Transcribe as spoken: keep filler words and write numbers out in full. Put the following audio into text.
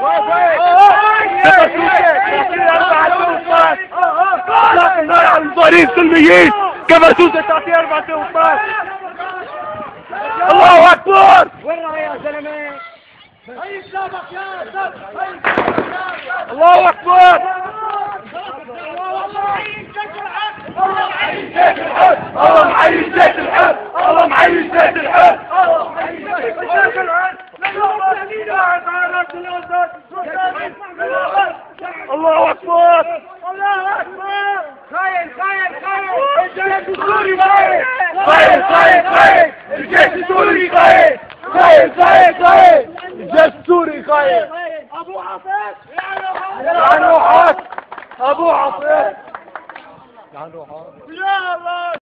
المظاهرين سلميين كفرسوسة تعطي أربعة وثلاثين. الله أكبر. وين رايح يا زلمة؟ هاي السابق يا سابق. الله أكبر. الله معين زيت الحب. الله معين زيت الحب. الله معين زيت الحب. الله معين زيت الحب. الله أكبر. الله أكبر. خاين خاين خاين. الجيش السوري خاين. خاين خاين خاين. الجيش السوري خاين. خاين خاين خاين. الجيش السوري خاين. أبو حفيظ. يا روحك. أبو حفيظ. يا الله.